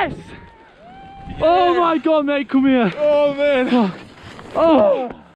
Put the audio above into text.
Yes! Oh my god, mate, come here. Oh man. Oh.